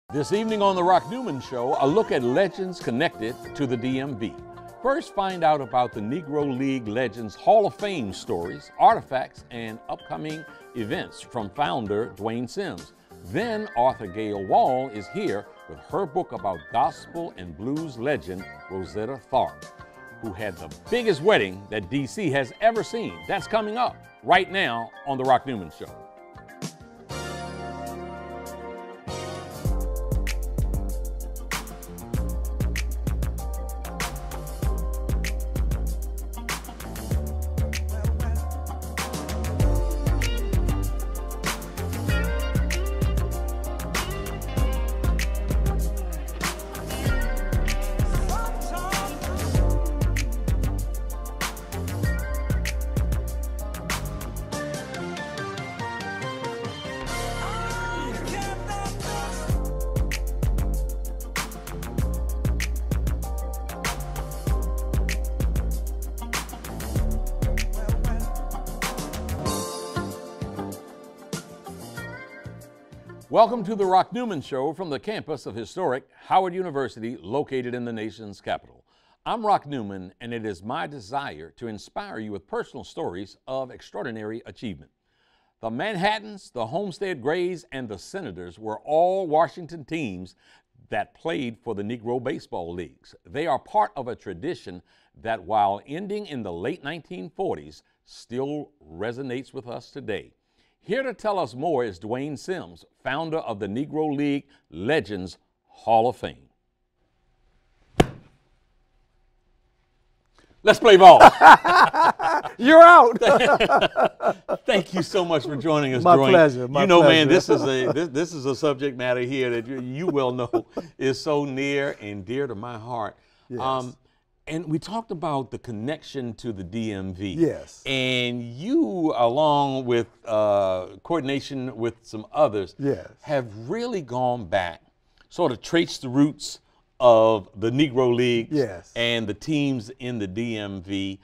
This evening on The Rock Newman Show, a look at legends connected to the DMV. First, find out about the Negro League Legends Hall of Fame stories, artifacts, and upcoming events from founder Dwayne Sims. Then, author Gayle Wald is here with her book about gospel and blues legend Rosetta Tharpe, who had the biggest wedding that DC has ever seen. That's coming up right now on The Rock Newman Show. Welcome to The Rock Newman Show from the campus of historic Howard University, located in the nation's capital. I'm Rock Newman, and it is my desire to inspire you with personal stories of extraordinary achievement. The Manhattans, the Homestead Grays, and the Senators were all Washington teams that played for the Negro Baseball Leagues. They are part of a tradition that, while ending in the late 1940s, still resonates with us today. Here to tell us more is Dwayne Sims, founder of the Negro League Legends Hall of Fame. Let's play ball. You're out. Thank you so much for joining us, My Dwayne. pleasure. My you know, pleasure. man, this is a subject matter here that you well know is so near and dear to my heart. Yes. And we talked about the connection to the DMV. Yes. And you, along with coordination with some others, Yes. have really gone back, sort of traced the roots of the Negro Leagues Yes. and the teams in the DMV.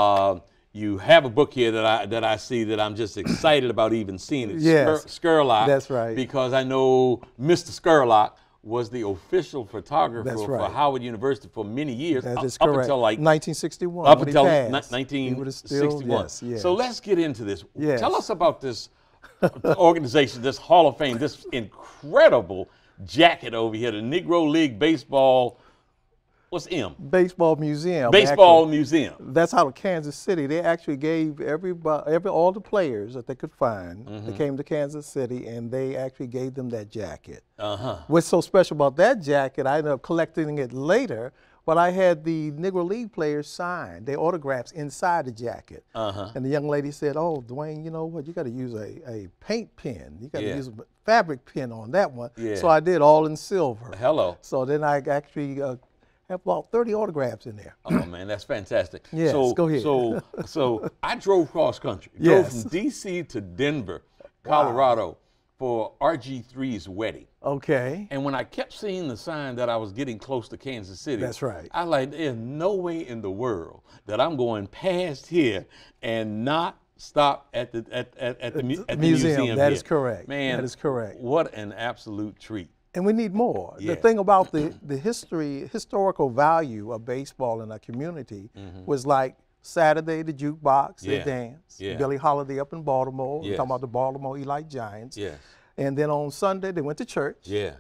You have a book here that I see that I'm just excited about even seeing it. Yes. Skurlock. That's right. Because I know Mr. Skurlock was the official photographer That's right. for Howard University for many years. That is up correct. until like 1961. up when he until passed. 1961. Yes, yes. So let's get into this. Yes. Tell us about this organization, this Hall of Fame, this incredible jacket over here, the Negro League Baseball. What's M? Baseball Museum. Baseball actually. Museum. That's out of Kansas City. They actually gave all the players that they could find. They came to Kansas City, and they actually gave them that jacket. What's so special about that jacket, I ended up collecting it later, but I had the Negro League players sign their autographs inside the jacket. And the young lady said, "Oh, Dwayne, you know what? You got to use a paint pen. You got to use a fabric pen on that one." Yeah. So I did all in silver. Hello. So then I actually have about 30 autographs in there. Oh man, that's fantastic. Yes, so, go ahead. So I drove cross country. Yes. Drove from DC to Denver, Colorado for RG3's wedding. Okay. And when I kept seeing the sign that I was getting close to Kansas City, That's right. I like, there's no way in the world that I'm going past here and not stop at the museum. That here. is correct. Man, that is correct. What an absolute treat. And we need more. Yeah. The thing about the historical value of baseball in our community was like Saturday, the jukebox, they dance. Yeah. Billie Holiday up in Baltimore. Yes. We're talking about the Baltimore Elite Giants. Yes. And then on Sunday, they went to church. Yeah.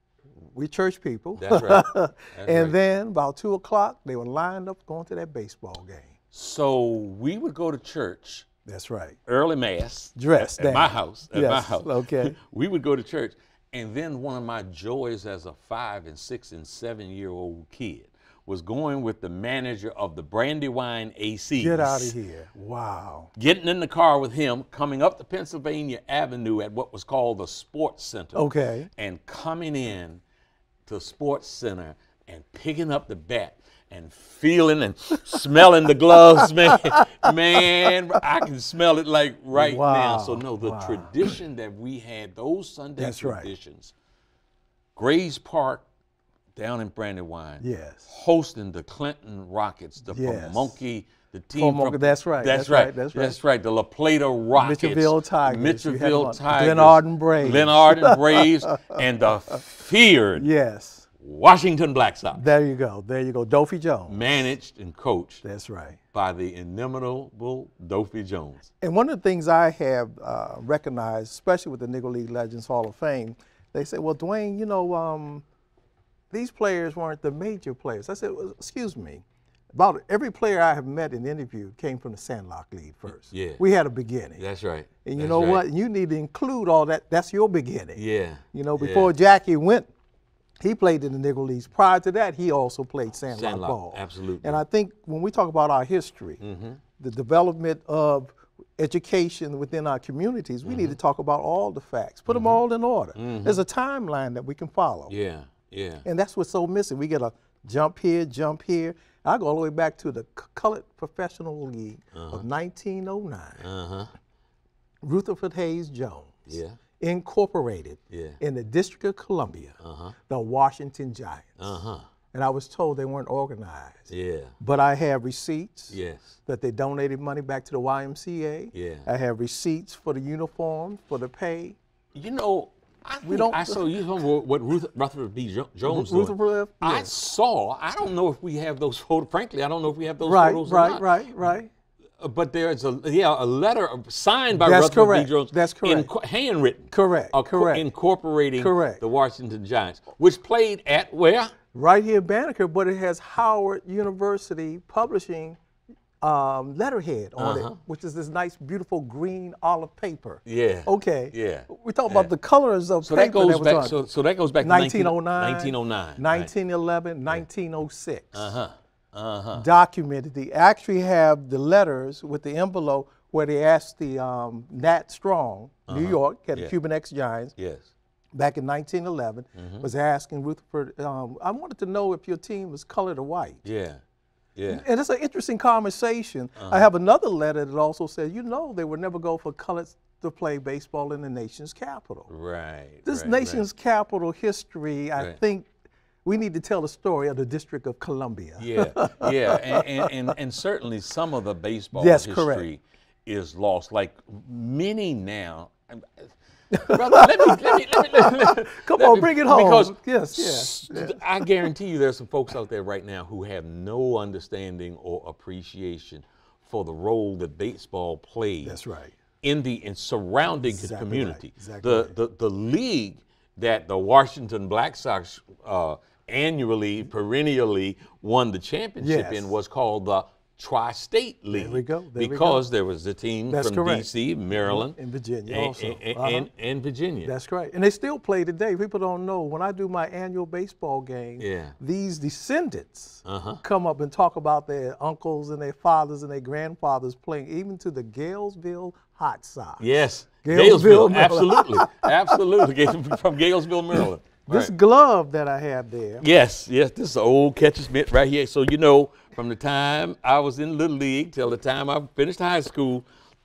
We church people. That's right. That's and right. then about 2 o'clock, they were lined up going to that baseball game. So we would go to church. That's right. Early mass. Dressed at my house. At my house. Okay. We would go to church. And then one of my joys as a 5 and 6 and 7-year-old kid was going with the manager of the Brandywine ACs. Get out of here. Wow. Getting in the car with him, coming up the Pennsylvania Avenue at what was called the Sports Center. Okay. And coming in to Sports Center and picking up the bat and feeling and smelling the gloves, man. Man, I can smell it like right now. So no, the tradition that we had, those Sunday traditions, Grays Park down in Brandywine, yes, hosting the Clinton Rockets, the Pamunkey The team from, that's right. That's right. That's right. The La Plata Rockets. Mitchellville Tigers. Mitchellville Tigers. Glenarden Braves. Glenarden Braves and the feared Washington Black Sox. There you go. There you go. Dopey Jones. Managed and coached. That's right. By the inimitable Dopey Jones. And one of the things I have recognized, especially with the Negro League Legends Hall of Fame, they say, well, Dwayne, you know, these players weren't the major players. I said, well, excuse me. About every player I have met and interviewed came from the Sandlock League first. Yeah. We had a beginning. That's right. And you know what? You need to include all that. That's your beginning. Yeah. You know, before Jackie went, he played in the Negro Leagues. Prior to that, he also played Sandlock ball. Absolutely. And I think when we talk about our history, the development of education within our communities, we need to talk about all the facts, put them all in order. There's a timeline that we can follow. Yeah, yeah. And that's what's so missing. We get a jump here, jump here. I go all the way back to the Colored Professional League of 1909. Rutherford Hayes Jones incorporated in the District of Columbia the Washington Giants. And I was told they weren't organized. But I have receipts that they donated money back to the YMCA. I have receipts for the uniform, for the pay. You know, I saw you know what Rutherford B. Jones doing. I saw. I don't know if we have those photos. Frankly, I don't know if we have those photos. Right. But there's a letter signed by Rutherford B. Jones. That's correct. Handwritten. Correct. Incorporating the Washington Giants, which played at where? Right here in Banneker, but it has Howard University Publishing letterhead on it, which is this nice, beautiful green olive paper. Okay. We talk about the colors of paper that goes that was back. on. So that goes back to 1909, 1911, 1906. Documented. They actually have the letters with the envelope where they asked the Nat Strong, New York, had the Cuban ex-Giants. Back in 1911, was asking Rutherford, I wanted to know if your team was colored or white. And it's an interesting conversation. I have another letter that also says, you know, they would never go for colors to play baseball in the nation's capital. This nation's capital history, I think we need to tell the story of the District of Columbia. And certainly some of the baseball history is lost. Like many now. Brother, let me come on, bring it home. Because I guarantee you there's some folks out there right now who have no understanding or appreciation for the role that baseball played. In surrounding his community. The league that the Washington Black Sox annually, perennially won the championship in was called the Tri-State League. There we go. Because there was a team from D.C., Maryland, and Virginia also. And Virginia. That's right. And they still play today. People don't know. When I do my annual baseball game, these descendants come up and talk about their uncles and their fathers and their grandfathers playing, even to the Galesville Hot Sox. Galesville, absolutely. From Galesville, Maryland. This glove that I have there. This is an old catcher's mitt right here. So you know, from the time I was in Little League till the time I finished high school,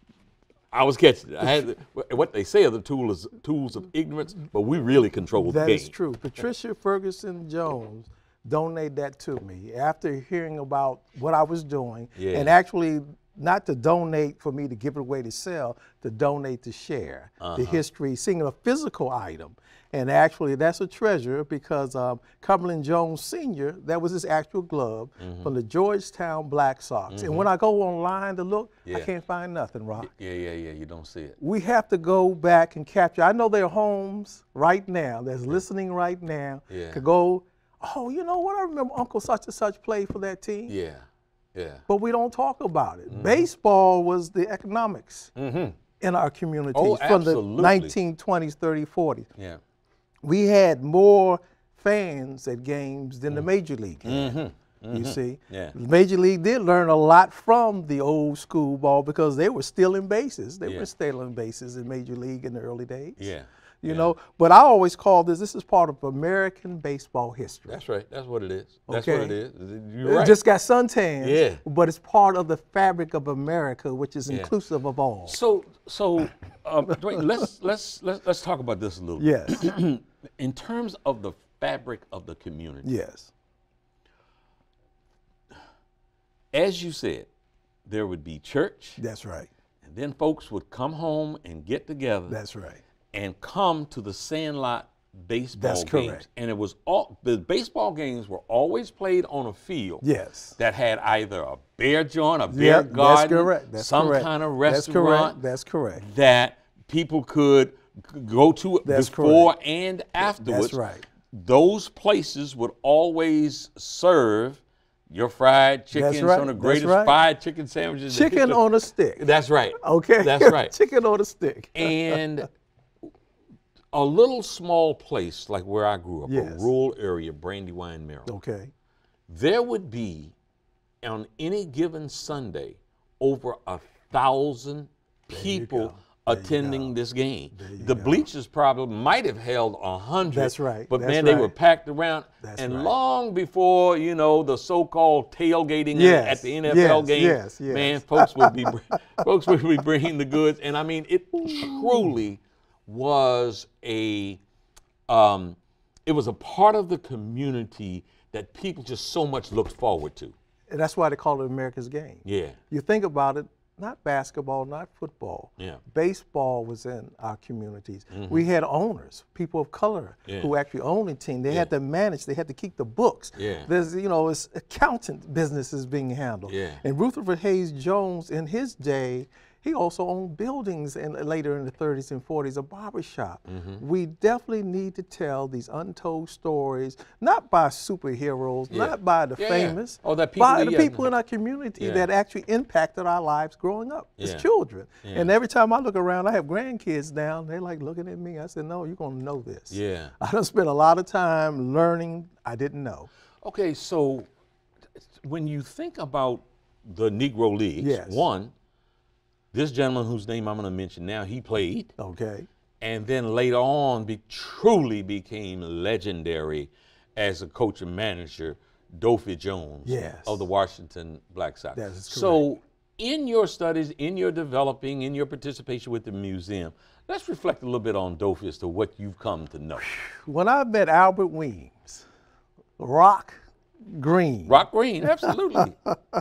I was catching it. I had what they say are the tools of ignorance, but we really controlled the game. That is true. Patricia Ferguson Jones donated that to me after hearing about what I was doing, and actually not to donate for me to give it away to sell, to donate to share the history, seeing a physical item. And actually, that's a treasure because Cumberland Jones Sr., that was his actual glove from the Georgetown Black Sox. And when I go online to look, I can't find nothing, Rock. You don't see it. We have to go back and capture. I know there are homes right now that's listening right now could go, oh, you know what? I remember Uncle such and such played for that team. But we don't talk about it. Baseball was the economics in our communities from the 1920s, 30s, 40s. We had more fans at games than the Major League had. You see? The Major League did learn a lot from the old school ball because they were stealing bases. They were stealing bases in Major League in the early days. You know, but I always call this is part of American baseball history. That's right. That's what it is. That's what it is. You're right. It just got suntans, but it's part of the fabric of America, which is inclusive of all. So Dwayne, let's talk about this a little bit. In terms of the fabric of the community. Yes. As you said, there would be church. That's right. And then folks would come home and get together. That's right. And come to the Sandlot baseball That's games. correct. And it was the baseball games were always played on a field. Yes. That had either a bear joint, a bear garden, that's correct. That's some correct. kind of That's restaurant. correct. That's correct. That people could go to That's before and afterwards. That's right. Those places would always serve your fried chicken, That's right. some of the That's greatest right. fried chicken sandwiches. Chicken on a stick. That's right. Okay. That's right. Chicken on a stick. And a little small place like where I grew up, Yes. a rural area, Brandywine, Maryland. Okay. There would be, on any given Sunday, over 1,000 people attending this game. The bleachers probably might have held 100. That's right. But That's man, right. they were packed around. That's and right. long before, you know, the so-called tailgating Yes. at the NFL game, Yes. man, folks would be bringing the goods. And I mean, it truly was it was a part of the community that people just so much looked forward to. And that's why they call it America's game. Yeah. You think about it, not basketball, not football. Yeah. Baseball was in our communities. We had owners, people of color, who actually owned the team. They had to manage, they had to keep the books. Yeah. There's, you know, it's accountant businesses being handled. Yeah. And Rutherford Hayes Jones, in his day, he also owned buildings later in the 30s and 40s, a barbershop. We definitely need to tell these untold stories, not by superheroes, not by the famous, Oh, that people, by the people in our community that actually impacted our lives growing up as children. And every time I look around, I have grandkids now, they're like looking at me. I said, no, you're gonna know this. Yeah. I done spent a lot of time learning I didn't know. Okay, so when you think about the Negro Leagues, one, this gentleman whose name I'm going to mention now, he played. Okay. And then later on truly became legendary as a coach and manager, Dopey Jones of the Washington Black Sox. That is correct. So in your studies, in your developing, in your participation with the museum, let's reflect a little bit on Dopey as to what you've come to know. When I met Albert Weems, Rock Green. Rock Green, absolutely.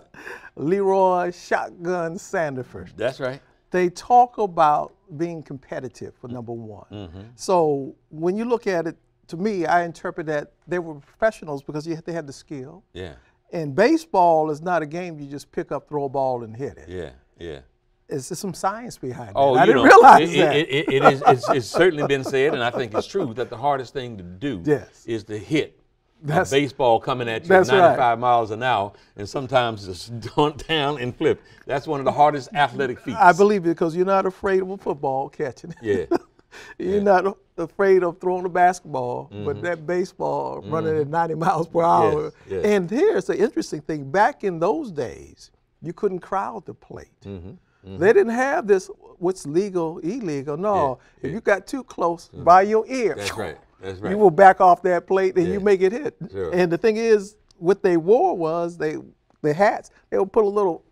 Leroy Shotgun Sanderford. That's right. They talk about being competitive for number one. So when you look at it, to me, I interpret that they were professionals because you have to have the skill. Yeah. And baseball is not a game you just pick up, throw a ball, and hit it. Yeah, yeah. It's just some science behind it. Oh, I didn't realize that. It's certainly been said, and I think it's true, that the hardest thing to do is to hit a baseball coming at you at 95 miles an hour, and sometimes just dunt down and flip. That's one of the hardest athletic feats. I believe it because you're not afraid of a football catching it. Yeah. You're not afraid of throwing a basketball, but that baseball running at 90 miles per hour. And here's the interesting thing. Back in those days, you couldn't crowd the plate. They didn't have this, what's legal, illegal. No, if you got too close, by your ear, That's right. That's right. you will back off that plate and you make it hit. And the thing is, what they wore was, the hats, they would put a little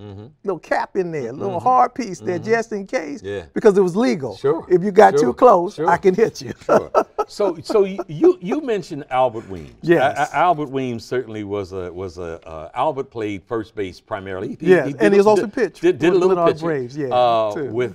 cap in there, a little hard piece there just in case, because it was legal. If you got too close, I can hit you. So you mentioned Albert Weems. Yes. Albert Weems certainly was Albert played first base primarily. And he was also pitched. Did a little pitching. Braves, with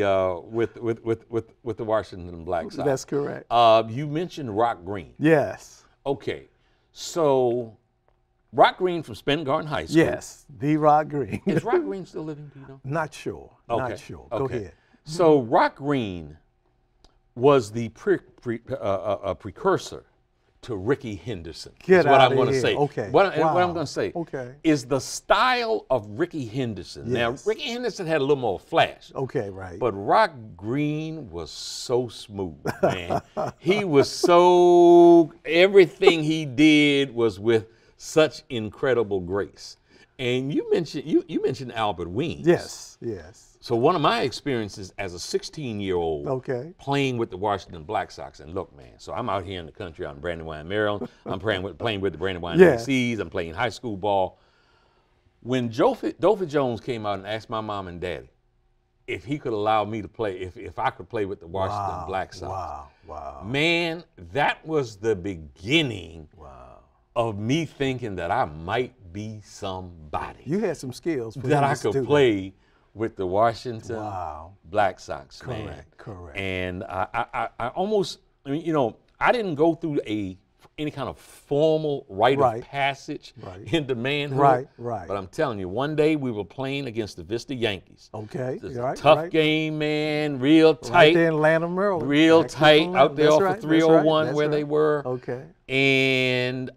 the Washington Black Sox. That's correct. You mentioned Rock Green. Yes. Okay, so Rock Green from Spence Garden High School. Yes, the Rock Green. Is Rock Green still living, do you know? Not sure. Okay. Not sure. Go ahead. So Rock Green was the precursor to Rickey Henderson. Get is what out I'm going of to here. say. Okay. What I'm going to say Okay. is the style of Rickey Henderson. Now, Rickey Henderson had a little more flash. Okay, right. But Rock Green was so smooth, man. He was so, everything he did was with such incredible grace. And you mentioned Albert Weems. Yes, yes. So one of my experiences as a 16-year-old playing with the Washington Black Sox, and look, man, so I'm out here in the country on Brandywine, Maryland. I'm playing with the Brandywine ACs. I'm playing high school ball. When Dopey Jones came out and asked my mom and daddy if he could allow me to play, if I could play with the Washington Black Sox. Wow. Man, that was the beginning of me thinking that I might be somebody. You had some skills for that I could play with the Washington Black Sox, man. Correct. And I almost, I mean, you know, I didn't go through any kind of formal rite of passage into manhood. Right. But I'm telling you, one day we were playing against the Vista Yankees. Okay. It's a tough game, man, real tight. Right there in Atlanta, Maryland. Real tight out there off of 301 where they were. Okay. And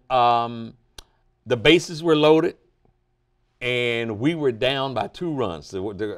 the bases were loaded, and we were down by 2 runs.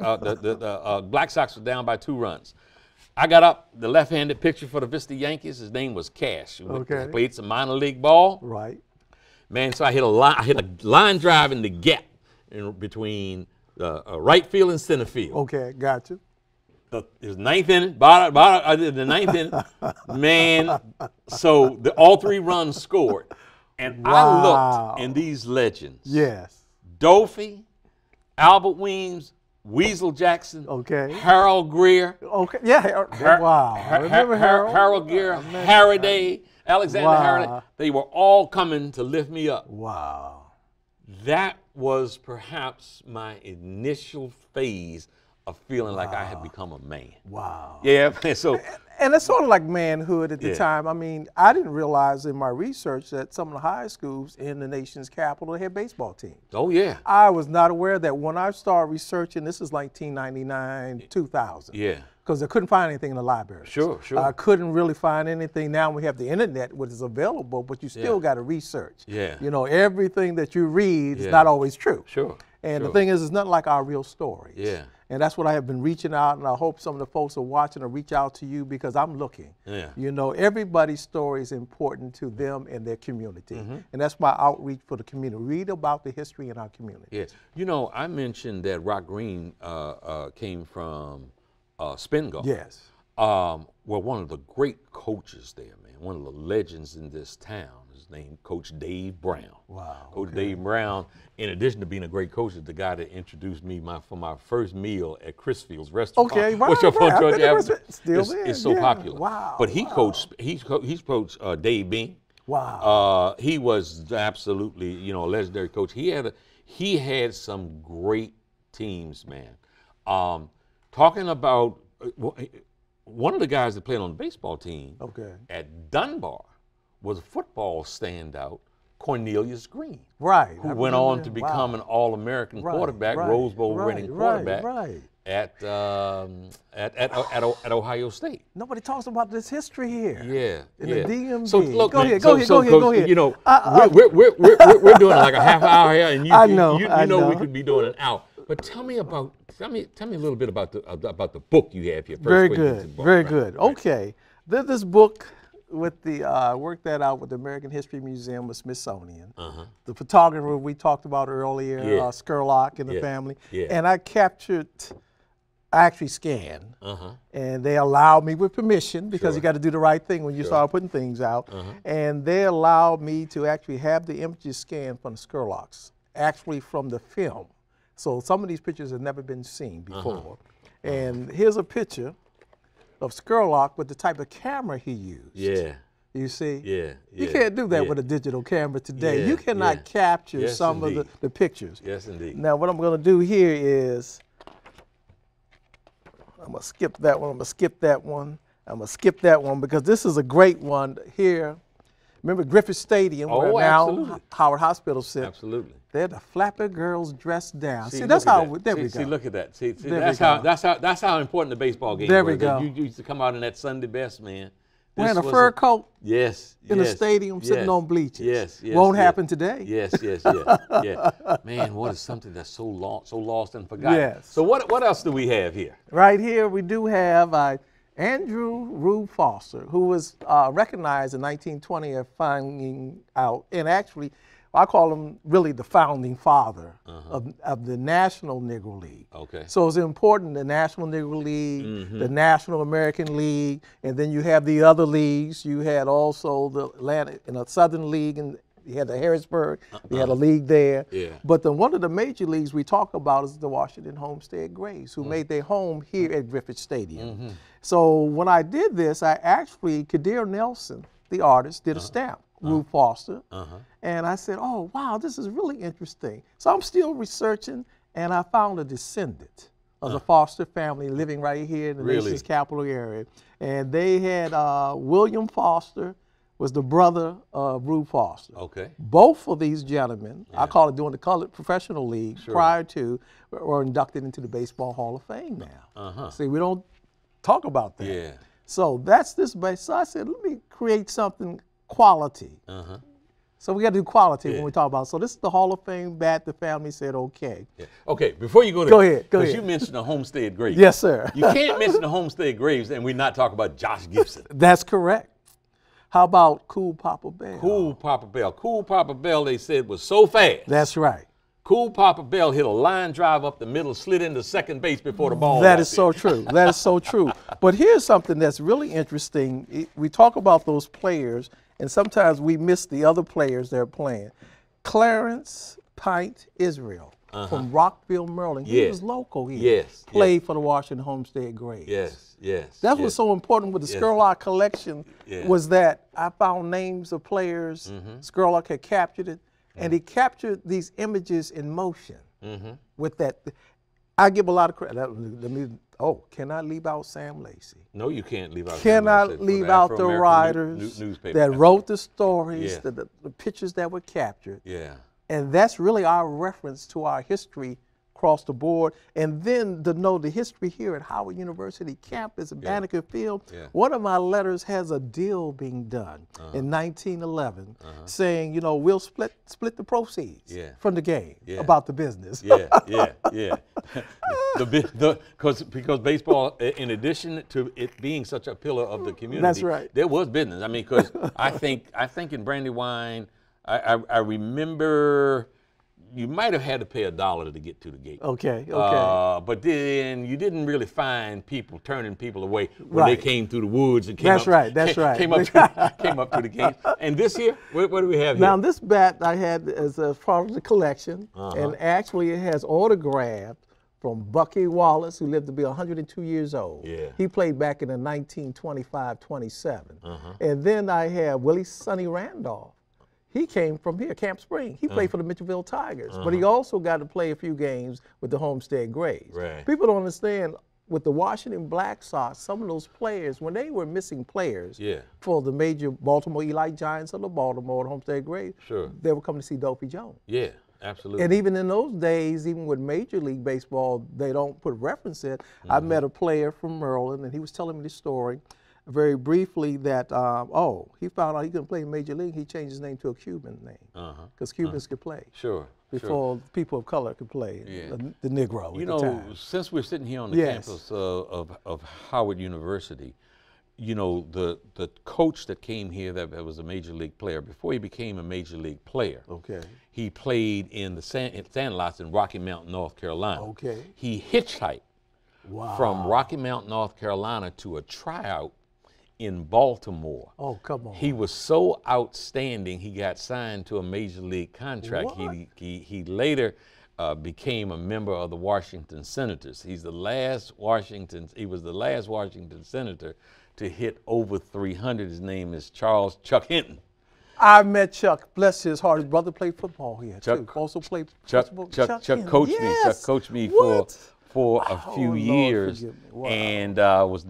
The Black Sox were down by 2 runs. I got up, the left-handed pitcher for the Vista Yankees, his name was Cash. Okay. Played some minor league ball. Right. Man, so I hit a line drive in the gap between right field and center field. Okay, gotcha. It was 9th inning, the 9th inning. Man, so all 3 runs scored. And I looked, and these legends. Yes. Doffy, Albert Weems, Weasel Jackson, Harold Greer. Okay, yeah, I remember Harold. Harold Greer, Harriday, Alexander Harriday. They were all coming to lift me up. Wow. That was perhaps my initial phase of feeling like I had become a man. Wow. Yeah, so. And it's sort of like manhood at the time. I mean, I didn't realize in my research that some of the high schools in the nation's capital had baseball teams. Oh, yeah. I was not aware that when I started researching, this is 1999, 2000. Yeah. Because I couldn't find anything in the library. Sure. I couldn't really find anything. Now we have the internet, which is available, but you still got to research. Yeah. You know, everything that you read is not always true. Sure. And the thing is, it's not like our real stories. Yeah. And that's what I have been reaching out, and I hope some of the folks are watching or reach out to you because I'm looking. Yeah. You know, everybody's story is important to them and their community. And that's my outreach for the community. Read about the history in our community. Yes. You know, I mentioned that Rock Green came from Spingarn. Yes. Well, one of the great coaches there, man, one of the legends in this town is named Coach Dave Brown. Wow. Coach Dave Brown, in addition to being a great coach, is the guy that introduced me for my first meal at Chrisfield's restaurant. Okay, wow. Which up on George Avenue. Still It's so popular. Wow. But he coached Dave Bean. Wow. He was absolutely, you know, a legendary coach. He had some great teams, man. Talking about one of the guys that played on the baseball team at Dunbar was a football standout, Cornelius Green. Right. Who went on to become an All-American quarterback, Rose Bowl winning quarterback at Ohio State. Nobody talks about this history here. Yeah. In the DMV. So look, go man, ahead, go ahead. You know, we're doing like a half hour here, and you know we could be doing an hour. But tell me a little bit about the book you have here. Very good. Okay, this book with the worked that out with the American History Museum of Smithsonian. The photographer we talked about earlier, Skurlock and the family, and I actually scanned, and they allowed me with permission because you got to do the right thing when you start putting things out, and they allowed me to actually have the images scanned from the Skurlocks, actually from the film. So some of these pictures have never been seen before. And here's a picture of Skurlock with the type of camera he used. Yeah. You see? Yeah. You can't do that with a digital camera today. You cannot capture some of the pictures. Yes, indeed. Now what I'm going to do here is, I'm going to skip that one, I'm going to skip that one, I'm going to skip that one because this is a great one here. Remember Griffith Stadium where now Howard Hospital sits? Absolutely. They're the flapper girls dressed down. See, that's how. There we go. See, look at that. See, that's how important the baseball game was. There we go. You used to come out in that Sunday best, man. Wearing a fur coat. Yes. In the stadium, sitting on bleachers. Yes. Won't happen today. Yes. Yeah. Man, what is something that's so lost and forgotten? Yes. So what else do we have here? Right here, we do have Andrew Rube Foster, who was recognized in 1920 as finding out, and actually, I call him really the founding father of the National Negro League. Okay. So it's important, the National Negro League, the National American League, and then you have the other leagues. You had also the Atlantic and the Southern League, and you had the Harrisburg, you had a league there. Yeah. But one of the major leagues we talk about is the Washington Homestead Grays, who made their home here at Griffith Stadium. So when I did this, I actually, Kadir Nelson, the artist, did a stamp Rube Foster. And I said, oh, wow, this is really interesting. So I'm still researching, and I found a descendant of the Foster family living right here in the nation's capital area. And they had William Foster was the brother of Rube Foster. Okay. Both of these gentlemen, I call it doing the colored professional league, prior to, were inducted into the Baseball Hall of Fame now. See, we don't talk about that. Yeah. So that's this base. So I said, let me create something quality. So we got to do quality when we talk about it. So this is the Hall of Fame bat. The family said, okay. Okay, before you go Go ahead. Because you mentioned the Homestead Grays. Yes, sir. You can't mention the Homestead Grays and we not talk about Josh Gibson. That's correct. How about Cool Papa Bell? Cool Papa Bell. Cool Papa Bell, they said, was so fast. That's right. Cool Papa Bell hit a line drive up the middle, slid into second base before the ball. That is so true. That is so true. But here's something that's really interesting. We talk about those players, and sometimes we miss the other players they're playing. Clarence Pint Israel from Rockville, Maryland. He was local here. Played for the Washington Homestead Grays. That's what's so important with the Scurlock collection was that I found names of players. Scurlock had captured it. And he captured these images in motion with that. I give a lot of credit. Cannot leave out Sam Lacey. No, you can't leave out Cannot leave out the writers that wrote the stories, the pictures that were captured. And that's really our reference to our history across the board. And then to know the history here at Howard University campus in Banneker Field, one of my letters has a deal being done in 1911 saying, you know, we'll split the proceeds from the game about the business. Because baseball, in addition to it being such a pillar of the community, there was business. I mean, because I think in Brandywine, I remember you might have had to pay $1 to get to the gate. But then you didn't really find people turning people away when they came through the woods and came up to the gates. And this year, what do we have here? Now this bat I had as a part of the collection, and actually it has autographed from Bucky Wallace, who lived to be 102 years old. He played back in the 1925-27. And then I have Willie Sonny Randolph. He came from here, Camp Spring. He played for the Mitchellville Tigers, but he also got to play a few games with the Homestead Grays. People don't understand, with the Washington Black Sox, some of those players, when they were missing players for the major Baltimore Elite Giants of the Baltimore, the Homestead Grays, they would come to see Dopey Jones. Absolutely. And even in those days, even with Major League Baseball, they don't put reference in. I met a player from Maryland, and he was telling me this story very briefly that, he found out he couldn't play in Major League. He changed his name to a Cuban name because Cubans could play. Before people of color could play, the Negro. You know, since we're sitting here on the campus of Howard University, you know, the coach that came here that was a Major League player, before he became a Major League player, he played in the Sandlots in Rocky Mount, North Carolina. He hitchhiked from Rocky Mount, North Carolina to a tryout in Baltimore. He was so outstanding, he got signed to a Major League contract. He later became a member of the Washington Senators. He was the last Washington Senator to hit over 300. His name is Chuck Hinton. I met Chuck, bless his heart. His brother played football here too. Also played Chuck coached me. Chuck coached me for a few years, and was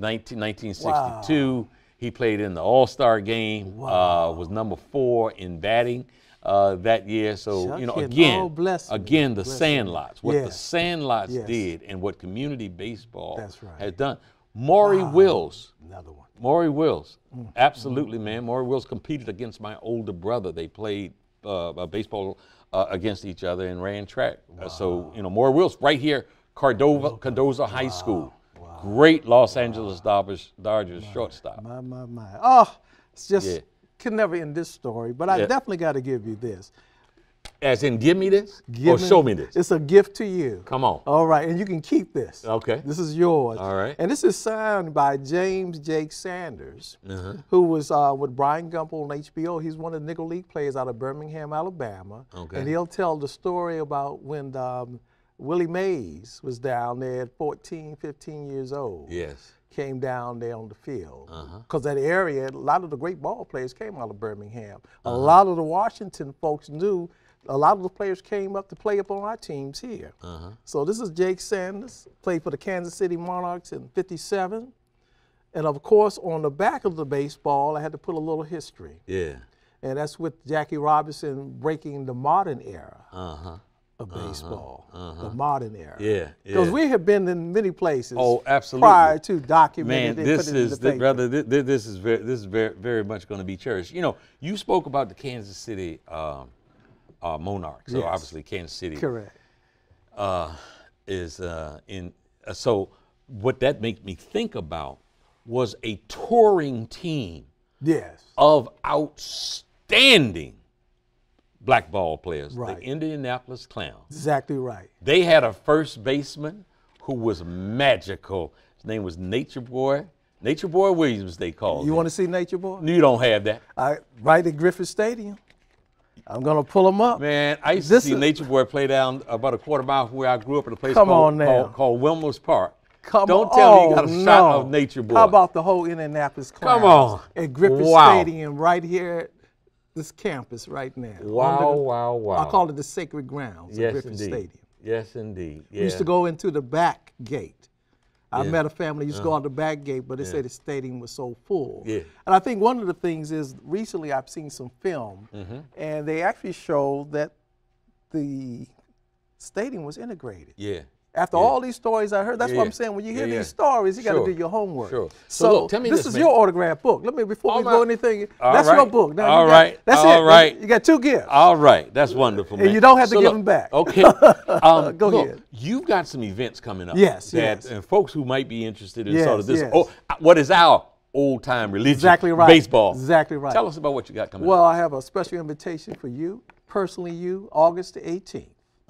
1962. He played in the All-Star game, was number 4 in batting that year. So, Chuck, you know, again, the Sandlots, what the Sandlots did and what community baseball has done. Maury Wills, another one. Maury Wills, absolutely, man. Maury Wills competed against my older brother. They played baseball against each other and ran track. So, you know, Maury Wills right here, Cardozo High School. Great Los Angeles Dodgers shortstop. My. Oh, it's just, can never end this story, but I definitely got to give you this. As in, give me this or show me this? It's a gift to you. Come on. All right, and you can keep this. Okay. This is yours. All right. And this is signed by James Jake Sanders, who was with Brian Gumble on HBO. He's one of the Negro League players out of Birmingham, Alabama. And he'll tell the story about when Willie Mays was down there at 14, 15 years old. Yes. Came down there on the field. Because that area, a lot of the great ball players came out of Birmingham. A lot of the Washington folks knew, a lot of the players came up to play up on our teams here. So this is Jake Sanders, played for the Kansas City Monarchs in '57. And of course, on the back of the baseball, I had to put a little history. Yeah. And that's with Jackie Robinson breaking the modern era of baseball, the modern era. Yeah, because we have been in many places. Oh, absolutely. Prior to documenting. Man, this is brother. This is very much going to be cherished. You know, you spoke about the Kansas City Monarchs. So obviously, Kansas City. Correct. Is in. So what that makes me think about was a touring team. Yes. Of outstanding black ball players, right. The Indianapolis Clowns. Exactly right. They had a first baseman who was magical. His name was Nature Boy Williams, they called him. You want to see Nature Boy? You don't have that. Right at Griffith Stadium. I'm going to pull him up. Man, I used to see Nature Boy play down about a quarter mile from where I grew up at a place called Wilmer's Park. Don't tell me you got a shot of Nature Boy. How about the whole Indianapolis Clowns? Come on. At Griffith Stadium right here at this campus right now. Wow. I call it the sacred grounds of Griffith Stadium. Yes, indeed. Yeah. We used to go into the back gate. I met a family used to go out the back gate, but they said the stadium was so full. Yeah. And I think one of the things is recently I've seen some film, and they actually showed that the stadium was integrated. Yeah. After all these stories I heard, that's what I'm saying. When you hear these stories, you got to do your homework. Sure. So look, tell me this is your autograph book. Let me, before we go anything, that's your book. Now, all right. That's it. You got 2 gifts. All right. That's wonderful, man. And you don't have to give them back. Okay. Go ahead. You've got some events coming up. Yes. And folks who might be interested in sort of this. Oh, what is our old-time religion? Exactly right. Baseball. Exactly right. Tell us about what you got coming up. Well, I have a special invitation for you, personally you, August the 18th.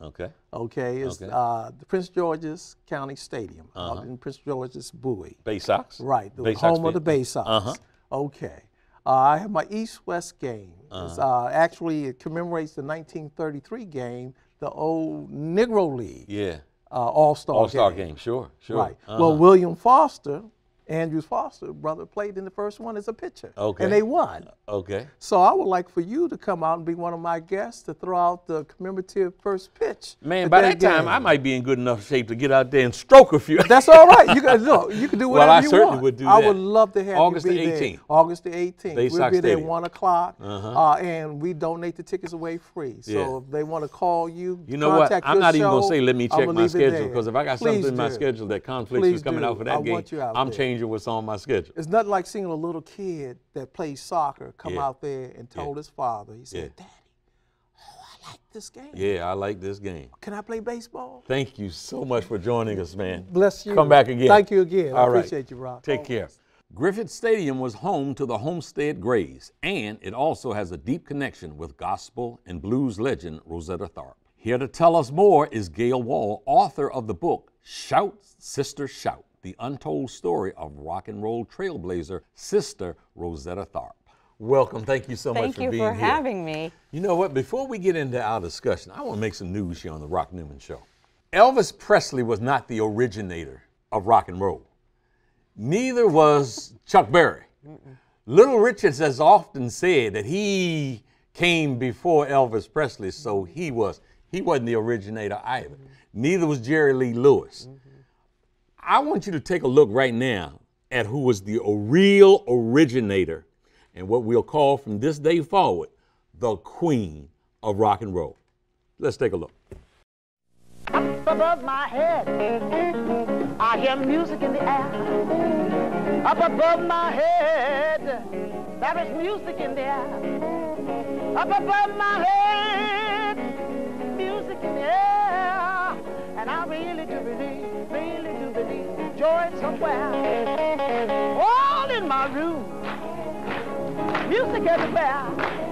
Okay. It's the Prince George's County Stadium out in Prince George's Bowie. Bay Sox? Right, the home of the Bay Sox. Okay. I have my East-West game. Actually, it commemorates the 1933 game, the old Negro League. Yeah. All-Star game, sure. Right. Well, William Foster, Andrew Foster, brother, played in the first one as a pitcher. Okay. And they won. Okay. So I would like for you to come out and be one of my guests to throw out the commemorative first pitch. Man, by that time, I might be in good enough shape to get out there and stroke a few. That's all right. You can do whatever you want. Well, I certainly would do that. I would love to have August you be the 18th. there. August the 18th. Bay We'll Sox be there at Stadium. 1 o'clock, and we donate the tickets away free. So if they want to call you, you know what? I'm not even going to say let me check my schedule, because if I got something in my schedule that conflicts with coming out for that game, I'm changing what's on my schedule. It's nothing like seeing a little kid that plays soccer come out there and told his father, he said, Daddy, I like this game. Yeah, I like this game. Can I play baseball? Thank you so much for joining us, man. Bless you. Come back again. Thank you again. All I appreciate you, Rock. Take care. Griffith Stadium was home to the Homestead Grays, and it also has a deep connection with gospel and blues legend Rosetta Tharpe. Here to tell us more is Gayle Wald, author of the book, Shout, Sister, Shout, the untold story of rock and roll trailblazer, Sister Rosetta Tharpe. Welcome. Thank you so much for being here. Thank you for having me. You know what? Before we get into our discussion, I want to make some news here on the Rock Newman Show. Elvis Presley was not the originator of rock and roll. Neither was Chuck Berry. Little Richard has often said that he came before Elvis Presley, so he wasn't the originator either. Neither was Jerry Lee Lewis. I want you to take a look right now at who was the real originator and what we'll call from this day forward, the queen of rock and roll. Let's take a look. Up above my head, I hear music in the air. Up above my head, there is music in the air. Up above my head, music in the air. And I really do believe joy somewhere. All in my room, music everywhere.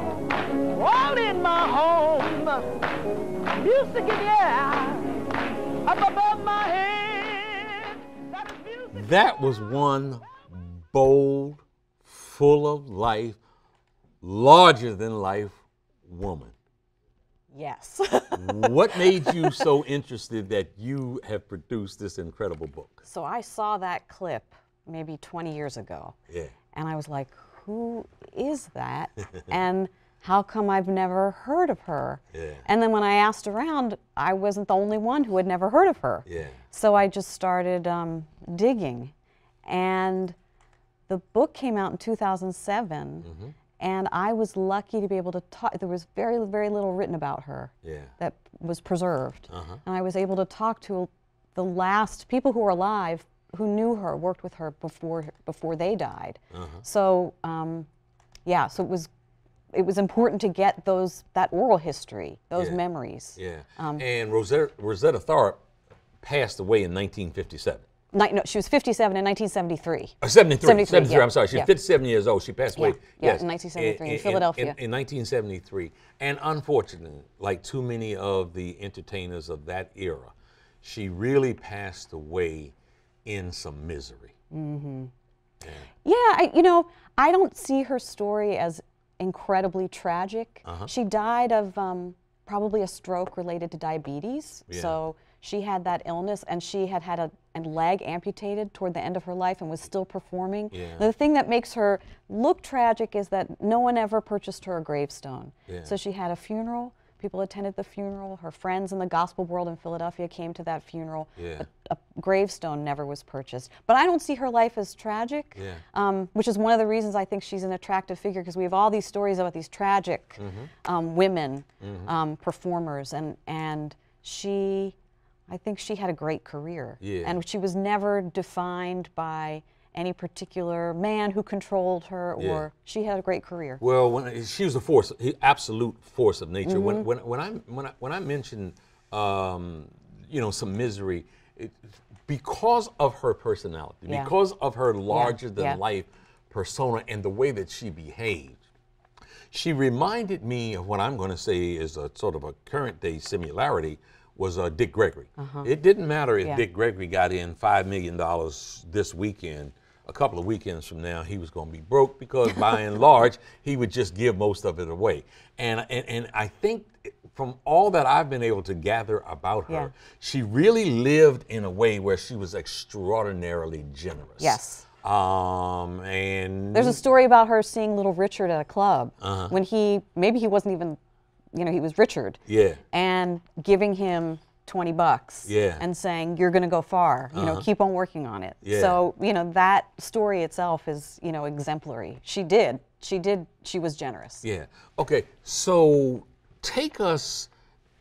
All in my home, music in the air. Up above my head, that is music. That was one bold, full of life, larger than life woman. Yes. What made you so interested that you have produced this incredible book? So I saw that clip maybe 20 years ago. Yeah. And I was like, who is that? And how come I've never heard of her? Yeah. And then when I asked around, I wasn't the only one who had never heard of her. Yeah. So I just started digging. And the book came out in 2007. Mm-hmm. And I was lucky to be able to talk. There was very, very little written about her that was preserved. And I was able to talk to the last people who were alive who knew her, worked with her before they died. So, yeah, so it was important to get that oral history, those memories. Yeah. And Rosetta Tharpe passed away in 1957. No, she was 57 in 1973. 73, yeah, I'm sorry. She's 57 years old. She passed away. Yeah, Yes. in 1973 in Philadelphia. In 1973. And unfortunately, like too many of the entertainers of that era, she really passed away in some misery. Mm-hmm. Yeah, I don't see her story as incredibly tragic. She died of probably a stroke related to diabetes. Yeah. So she had that illness, and she had a leg amputated toward the end of her life and was still performing. Yeah. The thing that makes her look tragic is that no one ever purchased her a gravestone. Yeah. So she had a funeral. People attended the funeral. Her friends in the gospel world in Philadelphia came to that funeral. Yeah. A gravestone never was purchased. But I don't see her life as tragic, which is one of the reasons I think she's an attractive figure, because we have all these stories about these tragic women performers, and I think she had a great career. Yeah. And she was never defined by any particular man who controlled her, or she had a great career. Well, she was a force, absolute force of nature. When I mentioned, some misery, because of her personality, because of her larger than life persona and the way that she behaved, she reminded me of what I'm going to say is a sort of a current day similarity. Was Dick Gregory. It didn't matter if Dick Gregory got in $5 million this weekend. A couple of weekends from now, he was going to be broke, because by and large, he would just give most of it away. And I think from all that I've been able to gather about her, she really lived in a way where she was extraordinarily generous. Yes. And there's a story about her seeing Little Richard at a club when maybe he wasn't even, he was Richard. Yeah. And giving him $20. Yeah. And saying, you're going to go far. Keep on working on it. Yeah. So, that story itself is, exemplary. She was generous. Yeah. Okay. So take us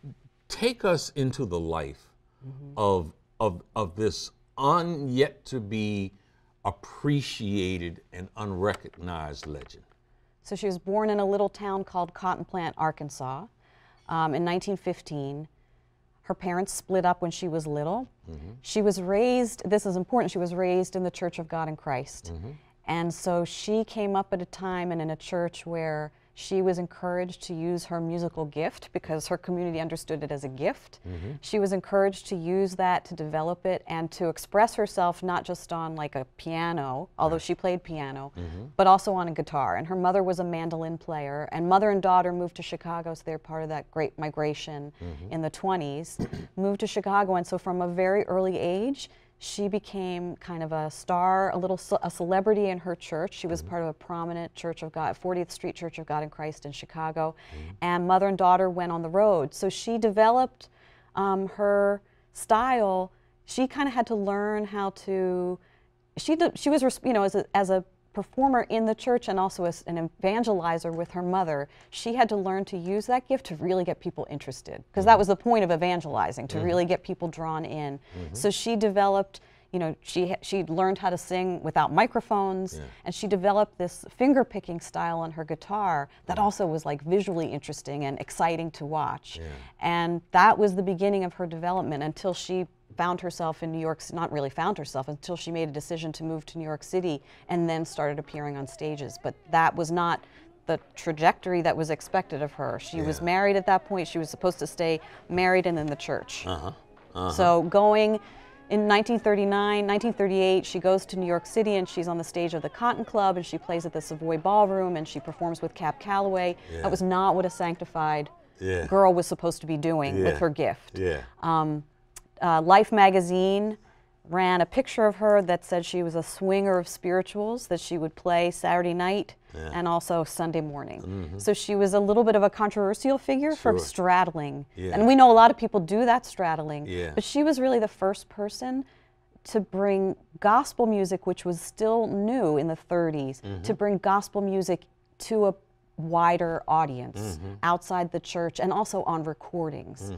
into the life of this yet to be appreciated and unrecognized legend. So she was born in a little town called Cotton Plant, Arkansas, in 1915. Her parents split up when she was little. She was raised, this is important, she was raised in the Church of God in Christ. And so she came up at a time and in a church where she was encouraged to use her musical gift, because her community understood it as a gift. She was encouraged to use that, to develop it, and to express herself not just on like a piano, although she played piano, but also on a guitar. And her mother was a mandolin player, and mother and daughter moved to Chicago, so they're part of that great migration in the 20s, moved to Chicago. And so from a very early age, she became kind of a star, a celebrity in her church. She was part of a prominent Church of God, 40th Street Church of God in Christ in Chicago. And mother and daughter went on the road. So she developed her style. She kind of had to learn how to, she was, as a performer in the church and also as an evangelizer with her mother, she had to learn to use that gift to really get people interested, because that was the point of evangelizing, to really get people drawn in. So she developed, she learned how to sing without microphones, and she developed this finger picking style on her guitar that also was like visually interesting and exciting to watch. And that was the beginning of her development until she found herself in New York, not really found herself, until she made a decision to move to New York City and then started appearing on stages. But that was not the trajectory that was expected of her. She was married at that point. She was supposed to stay married and in the church. So going in 1938, she goes to New York City and she's on the stage of the Cotton Club, and she plays at the Savoy Ballroom, and she performs with Cap Calloway. That was not what a sanctified girl was supposed to be doing with her gift. Yeah. Life magazine ran a picture of her that said she was a swinger of spirituals, that she would play Saturday night and also Sunday morning. So she was a little bit of a controversial figure for straddling. And we know a lot of people do that straddling, but she was really the first person to bring gospel music, which was still new in the 30s, to bring gospel music to a wider audience outside the church and also on recordings.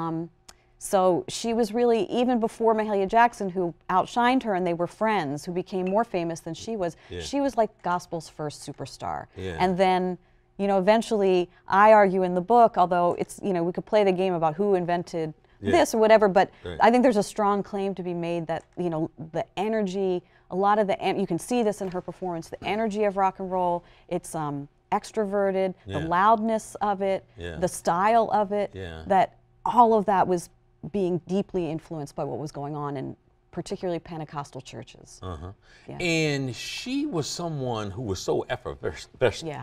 So she was really, even before Mahalia Jackson, who outshined her and they were friends, who became more famous than she was like gospel's first superstar. And then, you know, eventually, I argue in the book, although it's, you know, we could play the game about who invented this or whatever, but I think there's a strong claim to be made that, you know, the energy, a lot of the, you can see this in her performance, the energy of rock and roll, it's extroverted, the loudness of it, the style of it, that all of that was being deeply influenced by what was going on in particularly Pentecostal churches. And she was someone who was so effervescent.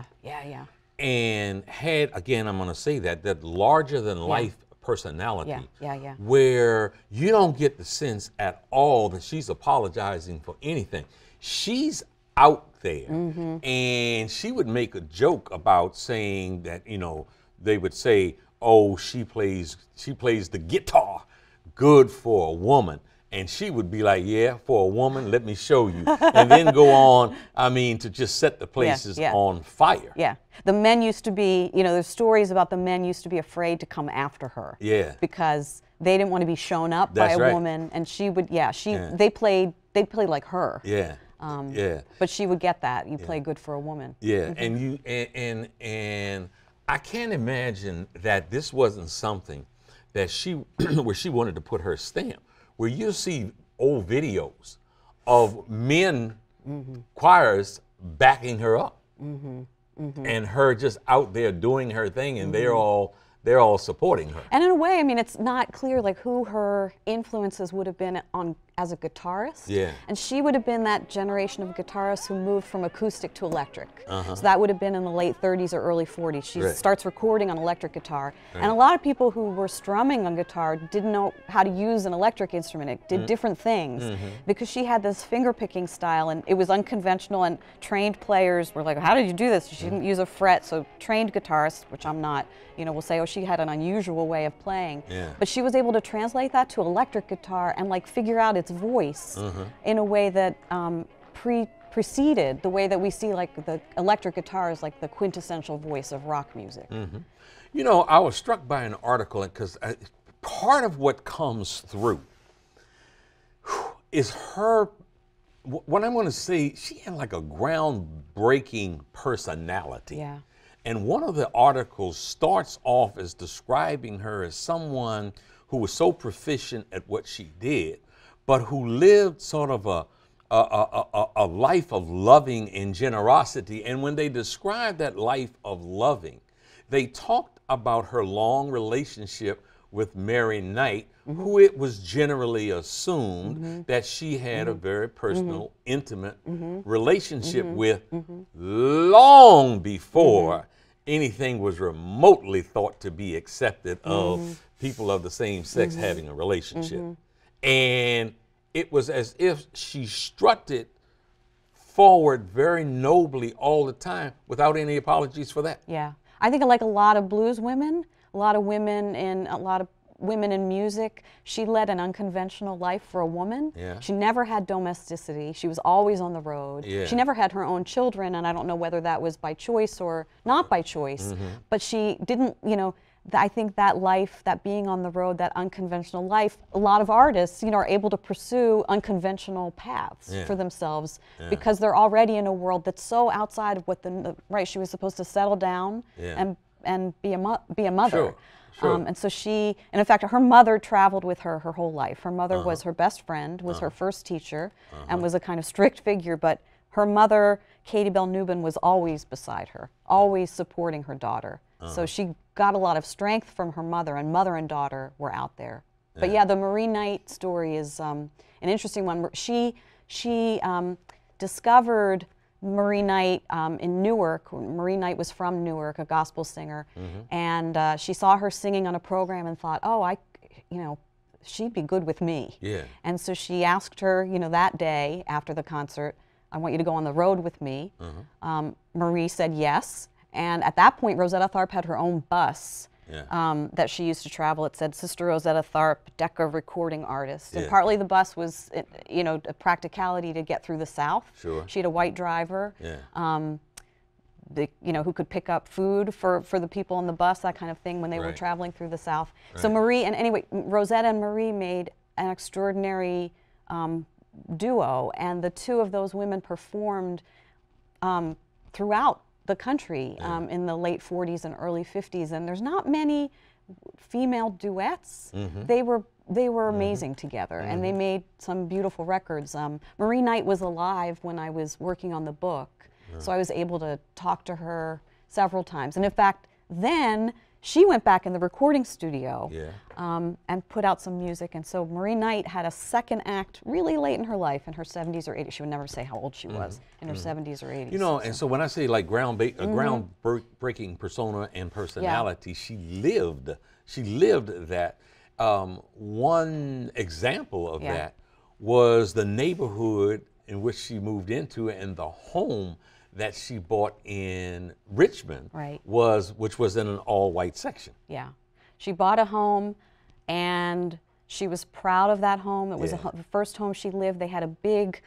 And had, again, I'm going to say that larger than life personality. Where you don't get the sense at all that she's apologizing for anything. She's out there, and she would make a joke about saying that, you know, they would say, oh, she plays the guitar good for a woman. And she would be like, yeah, for a woman, let me show you. And then go on, I mean, to just set the places on fire. The men used to be, you know, there's stories about the men used to be afraid to come after her. Because they didn't want to be shown up by a woman. And she would, they played like her. But she would get that. You play good for a woman. And you, and I can't imagine that this wasn't something that she, where she wanted to put her stamp, where you see old videos of men choirs backing her up, and her just out there doing her thing, and they're all supporting her. And in a way, I mean, it's not clear like who her influences would have been on as a guitarist. And she would have been that generation of guitarists who moved from acoustic to electric. So that would have been in the late 30s or early 40s. She starts recording on electric guitar. And a lot of people who were strumming on guitar didn't know how to use an electric instrument. It did different things because she had this finger picking style, and it was unconventional, and trained players were like, how did you do this? She didn't use a fret, so trained guitarists, which I'm not, you know, will say, oh, she had an unusual way of playing. But she was able to translate that to electric guitar and like figure out its voice in a way that preceded the way that we see like the electric guitar is like the quintessential voice of rock music. You know, I was struck by an article because part of what comes through is her, what I'm going to say, she had like a groundbreaking personality. And one of the articles starts off as describing her as someone who was so proficient at what she did, but who lived sort of a life of loving and generosity. And when they described that life of loving, they talked about her long relationship with Mary Knight, who it was generally assumed that she had a very personal, intimate relationship with long before anything was remotely thought to be accepted of people of the same sex having a relationship. And it was as if she strutted forward very nobly all the time without any apologies for that. I think like a lot of blues women, a lot of women in music, she led an unconventional life for a woman. She never had domesticity. She was always on the road. She never had her own children, and I don't know whether that was by choice or not by choice, but she didn't, you know, I think that life, that being on the road, that unconventional life, a lot of artists, you know, are able to pursue unconventional paths for themselves because they're already in a world that's so outside of what right, she was supposed to settle down and be a mother. And so she, and in fact, her mother traveled with her whole life. Her mother was her best friend, was her first teacher, and was a kind of strict figure, but her mother, Katie Bell Newman, was always beside her, always supporting her daughter. So she got a lot of strength from her mother, and mother and daughter were out there. But yeah, the Marie Knight story is an interesting one. She discovered Marie Knight in Newark. Marie Knight was from Newark, a gospel singer, and she saw her singing on a program and thought, oh, she'd be good with me. Yeah. And so she asked her, that day after the concert, I want you to go on the road with me. Marie said yes, and at that point, Rosetta Tharpe had her own bus. Yeah. That she used to travel. It said Sister Rosetta Tharpe, Decca recording artist. And partly the bus was, a practicality to get through the South. Sure. She had a white driver, who could pick up food for the people on the bus, that kind of thing, when they were traveling through the South. Right. So Rosetta and Marie made an extraordinary duo, and the two of those women performed throughout the country in the late 40s and early 50s, and there's not many female duets. They were amazing together, and they made some beautiful records. Marie Knight was alive when I was working on the book, so I was able to talk to her several times. And in fact, then she went back in the recording studio and put out some music. And so Marie Knight had a second act really late in her life, in her 70s or 80s. She would never say how old she was, in her 70s or 80s. And so when I say like groundbreaking persona and personality, she lived that. One example of that was the neighborhood in which she moved into, and the home that she bought in Richmond, which was in an all-white section. Yeah, she bought a home, and she was proud of that home. It was the first home she lived. They had a big,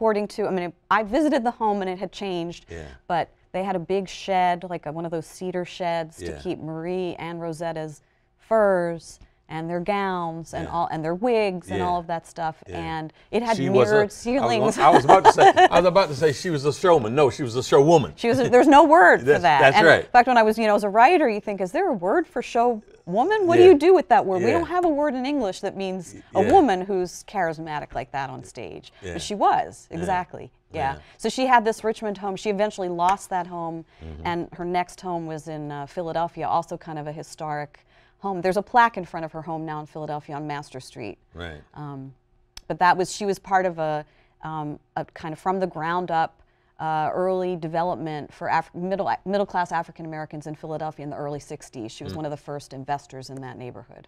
I visited the home and it had changed, but they had a big shed, like one of those cedar sheds, to keep Marie and Rosetta's furs and their gowns and and their wigs and all of that stuff, and it had mirrored ceilings. I was about to say she was a showman. No, she was a showwoman. There's no word for that. That's right. In fact, when I was, as a writer, you think, is there a word for show woman? What do you do with that word? We don't have a word in English that means a woman who's charismatic like that on stage. But she was, exactly. Yeah. So she had this Richmond home. She eventually lost that home, and her next home was in Philadelphia, also kind of a historic home. There's a plaque in front of her home now in Philadelphia on Master Street. Right. But she was part of a kind of from the ground up early development for middle class African Americans in Philadelphia in the early 60s. She was one of the first investors in that neighborhood.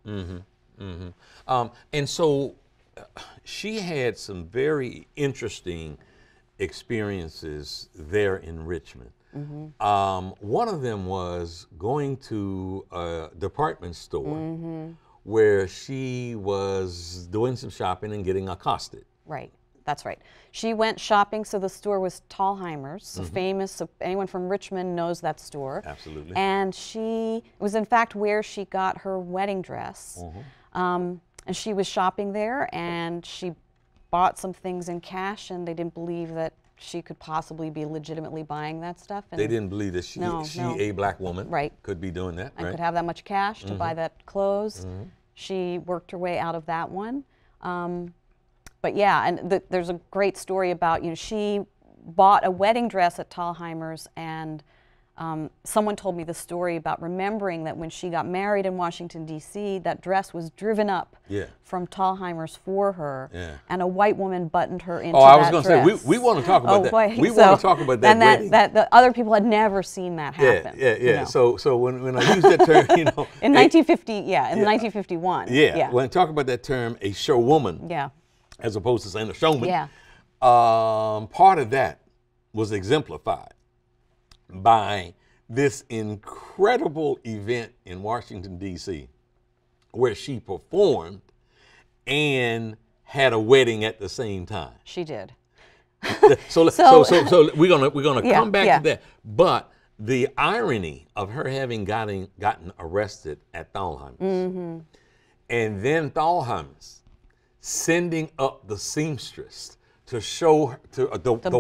And so she had some very interesting experiences there in Richmond. One of them was going to a department store where she was doing some shopping and getting accosted. Right, that's right. She went shopping, so the store was Thalheimer's, famous, so anyone from Richmond knows that store. Absolutely. And it was in fact where she got her wedding dress. And she was shopping there, and she bought some things in cash, and they didn't believe that she could possibly be legitimately buying that stuff. And they didn't believe that she, a black woman, could be doing that. And could have that much cash to buy that clothes. She worked her way out of that one. But yeah, and there's a great story about, she bought a wedding dress at Thalheimer's, and someone told me the story about remembering that when she got married in Washington, D.C., that dress was driven up from Thalheimer's for her, and a white woman buttoned her into that dress. I was going to say, we want to talk about that. We want to talk about that wedding. And that other people had never seen that happen. So when I use that term, in 1951. When I talk about that term, a showwoman, as opposed to saying a showman, part of that was exemplified by this incredible event in Washington, D.C., where she performed and had a wedding at the same time. She did. So we're gonna come back to that. But the irony of her having gotten arrested at Thalheimer's, and then Thalheimer's sending up the seamstress to show her, to the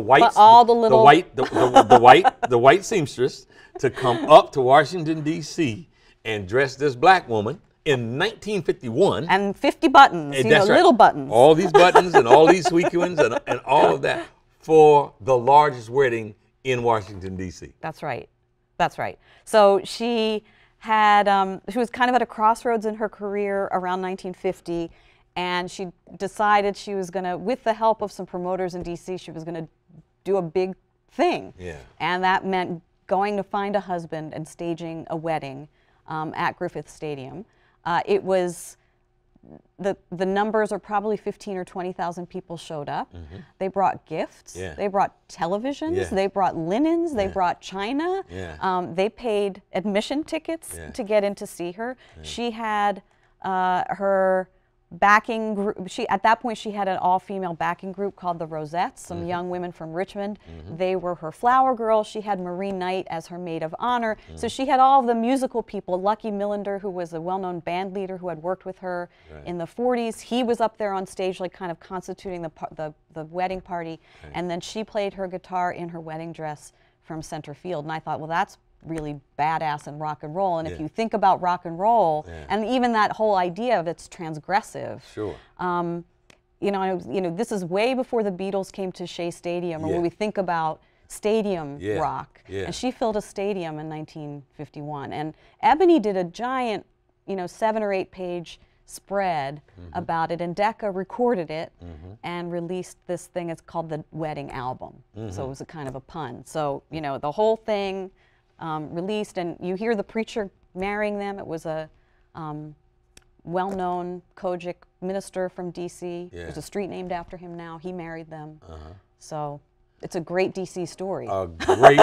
white seamstress to come up to Washington, D.C. and dress this black woman in 1951. And 50 buttons, little buttons. All these buttons and all these sequins and all of that for the largest wedding in Washington, D.C. That's right. That's right. So she was kind of at a crossroads in her career around 1950. And she decided she was going to, with the help of some promoters in D.C., she was going to do a big thing. Yeah. And that meant going to find a husband and staging a wedding at Griffith Stadium. It was, the numbers are probably 15 or 20,000 people showed up. They brought gifts. Yeah. They brought televisions. Yeah. They brought linens. They Yeah. brought china. Yeah. They paid admission tickets Yeah. to get in to see her. Yeah. She had her backing group. At that point, she had an all-female backing group called the Rosettes, some young women from Richmond. They were her flower girls. She had Marie Knight as her maid of honor. So she had all of the musical people. Lucky Millender, who was a well-known band leader who had worked with her in the 40s. He was up there on stage, like kind of constituting the wedding party. And then she played her guitar in her wedding dress from center field. And I thought, well, that's really badass and rock and roll. And if you think about rock and roll, and even that whole idea of it's transgressive. Sure. You know, this is way before the Beatles came to Shea Stadium, or when we think about stadium rock. And she filled a stadium in 1951. And Ebony did a giant, 7 or 8 page spread about it, and Decca recorded it and released this thing. It's called the Wedding Album. So it was a kind of a pun. So, the whole thing released, and you hear the preacher marrying them. It was a well-known Kojic minister from D.C. There's a street named after him now. He married them. So it's a great D.C. story. A great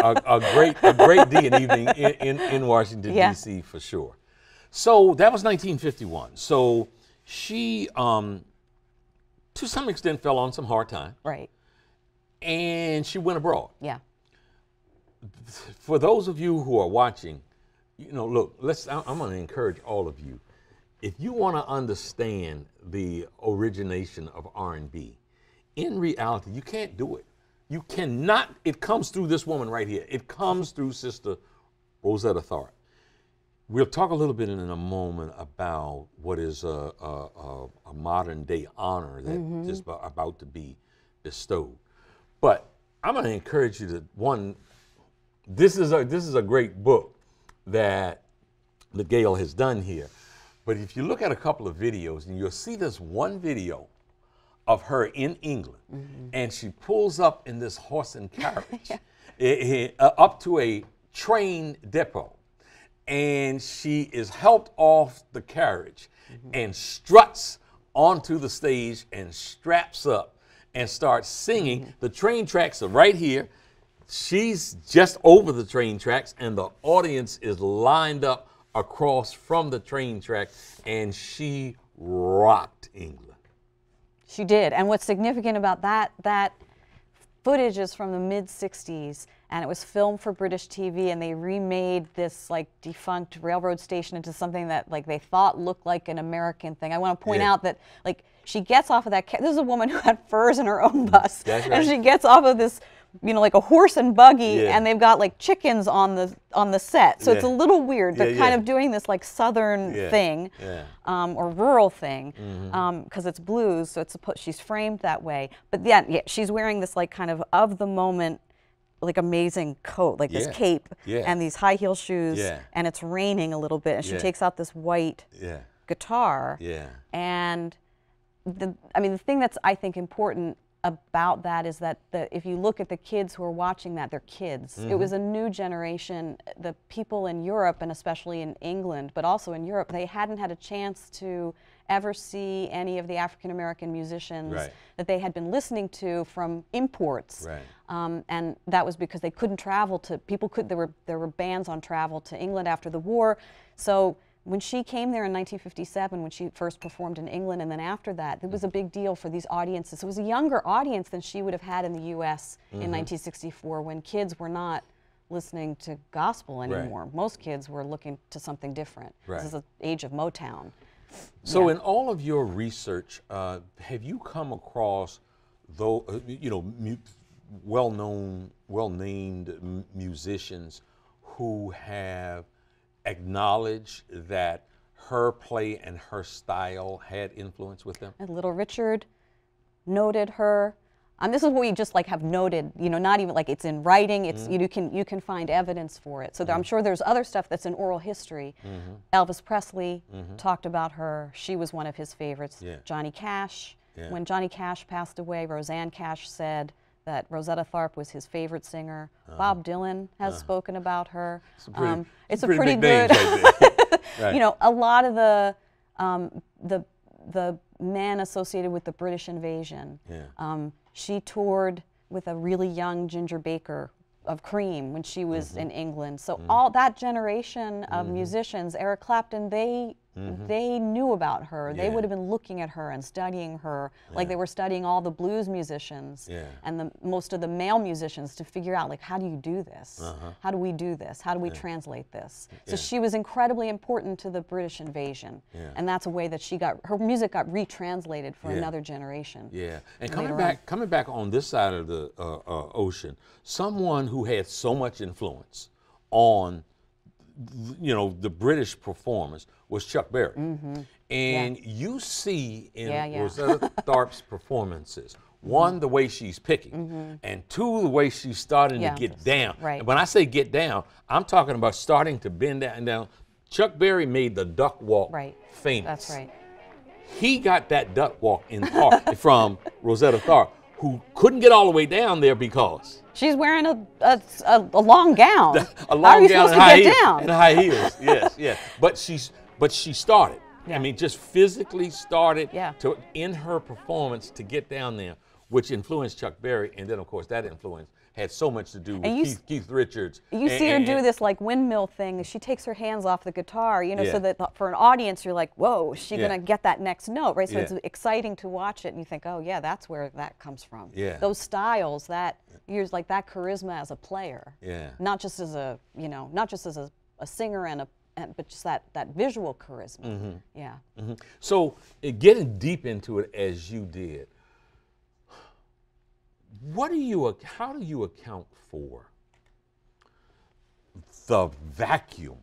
day and evening in Washington, D.C. for sure. So that was 1951. So she, to some extent, fell on some hard times. Right. And she went abroad. Yeah. For those of you who are watching, look, I'm going to encourage all of you. If you want to understand the origination of R&B, in reality, you can't do it. You cannot. It comes through this woman right here. It comes through Sister Rosetta Tharpe. We'll talk a little bit in a moment about what is a modern day honor that is about to be bestowed. But I'm going to encourage you to, one, this is a great book that Gayle has done here. But if you look at a couple of videos, and you'll see this one video of her in England, and she pulls up in this horse and carriage up to a train depot, and she is helped off the carriage and struts onto the stage and straps up and starts singing. The train tracks are right here. She's just over the train tracks, and the audience is lined up across from the train track, and she rocked England. She did. And what's significant about that footage is from the mid-60s, and it was filmed for British TV, and they remade this like defunct railroad station into something that like they thought looked like an American thing. I want to point out that like she gets off of that, this is a woman who had furs in her own bus. That's right. And she gets off of this, like a horse and buggy, and they've got like chickens on the set. So it's a little weird. They're kind of doing this like southern thing, or rural thing, because it's blues. So she's framed that way. But she's wearing this like kind of the moment, like amazing coat, like this cape and these high heel shoes, and it's raining a little bit. And she takes out this white guitar. And the thing that's I think important about that is that if you look at the kids who are watching that, they're kids. It was a new generation. The people in Europe, and especially in England, but also in Europe, they hadn't had a chance to ever see any of the African-American musicians that they had been listening to from imports. And that was because they couldn't travel to, there were bans on travel to England after the war. So when she came there in 1957, when she first performed in England, and then after that, it was a big deal for these audiences. It was a younger audience than she would have had in the U.S. in 1964, when kids were not listening to gospel anymore. Most kids were looking to something different. This is the age of Motown. So in all of your research, have you come across, well-known, well-named musicians who have acknowledge that her play and her style had influence with them? And Little Richard noted her. This is what we just like have noted, not even like it's in writing. It's you can find evidence for it. So I'm sure there's other stuff that's in oral history. Elvis Presley talked about her. She was one of his favorites. Johnny Cash. When Johnny Cash passed away, Roseanne Cash said that Rosetta Tharpe was his favorite singer. Bob Dylan has spoken about her. It's a pretty good. Right. You know, a lot of the men associated with the British invasion. Yeah. She toured with a really young Ginger Baker of Cream when she was in England. So all that generation of musicians, Eric Clapton, they knew about her. They would have been looking at her and studying her like they were studying all the blues musicians and most of the male musicians to figure out, like, how do you do this? How do we do this? How do we translate this? So she was incredibly important to the British invasion. And that's a way that her music got retranslated for another generation. Yeah, and coming back on this side of the ocean, someone who had so much influence on, you know, the British performers was Chuck Berry. And you see in Rosetta Tharpe's performances, one, the way she's picking, and two, the way she's starting to get down. Right. And when I say get down, I'm talking about starting to bend down. Chuck Berry made the duck walk famous. That's right. He got that duck walk in part from Rosetta Tharpe, who couldn't get all the way down there because she's wearing a long gown. A long How are you gown supposed and to high get heels, down? and high heels. Yes, yes. But she started. Yeah. I mean, just physically started Yeah. to in her performance to get down there, which influenced Chuck Berry, and then of course that influence had so much to do with Keith Richards. You see her do this like windmill thing. She takes her hands off the guitar, you know, so that for an audience you're like, whoa, is she gonna get that next note, right? So it's exciting to watch it, and you think, oh yeah, that's where that comes from. Yeah. Those styles, that you're like that charisma as a player. Yeah. Not just as a, you know, not just as a singer but just that visual charisma. Yeah. So getting deep into it as you did, how do you account for the vacuum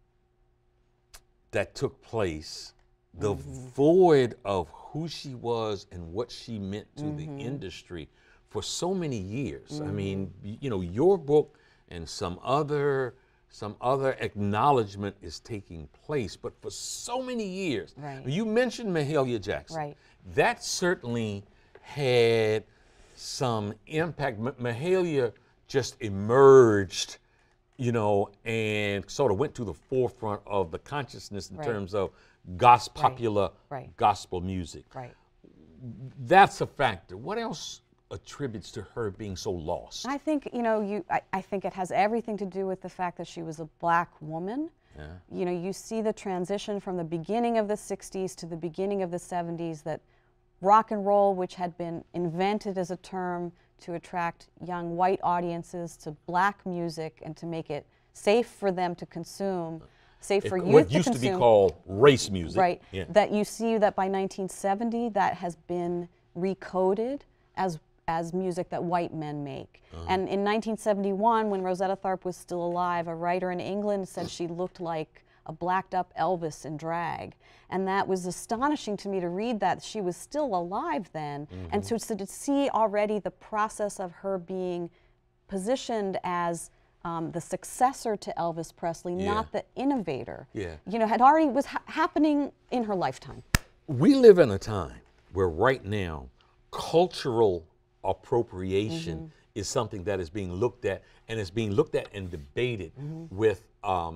that took place, the void of who she was and what she meant to the industry for so many years? I mean, you know, your book and some other acknowledgement is taking place, but for so many years. Right. You mentioned Mahalia Jackson. Right. That certainly had some impact. Mahalia just emerged, you know, and sort of went to the forefront of the consciousness in terms of popular gospel music. Right. That's a factor. What else attributes to her being so lost? I think, you know, I think it has everything to do with the fact that she was a black woman. Yeah. You know, you see the transition from the beginning of the 60s to the beginning of the 70s, that rock and roll, which had been invented as a term to attract young white audiences to black music and to make it safe for them to consume, safe for youth to consume. What used to be called race music. Right. Yeah. That you see that by 1970, that has been recoded as music that white men make. And in 1971, when Rosetta Tharpe was still alive, a writer in England said she looked like a blacked up Elvis in drag. And that was astonishing to me to read that. She was still alive then. And so to see already the process of her being positioned as the successor to Elvis Presley, not the innovator, you know, was happening in her lifetime. We live in a time where right now cultural appropriation is something that is being looked at, and it's being looked at and debated with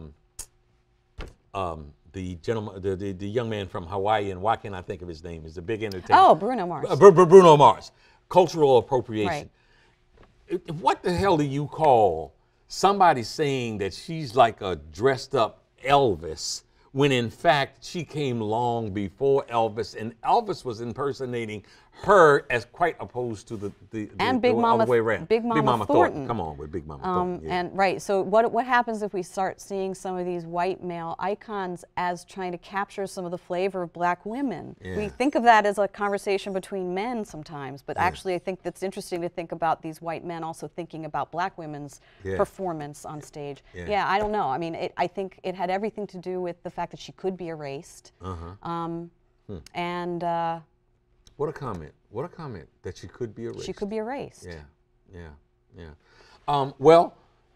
the gentleman, the young man from Hawaii, and why can't I think of his name? He's a big entertainer. Oh, Bruno Mars. Bruno Mars. Cultural appropriation. Right. What the hell do you call somebody saying that she's like a dressed up Elvis, when in fact she came long before Elvis, and Elvis was impersonating her as quite opposed to the Big Mama, other way around. Big Mama Thornton. Come on with Big Mama Thornton. Yeah. And right, so what happens if we start seeing some of these white male icons as trying to capture some of the flavor of black women? We think of that as a conversation between men sometimes, but actually I think that's interesting to think about these white men also thinking about black women's performance on stage. Yeah, I don't know. I mean, I think it had everything to do with the fact that she could be erased. And what a comment. What a comment that she could be erased. She could be erased. Well,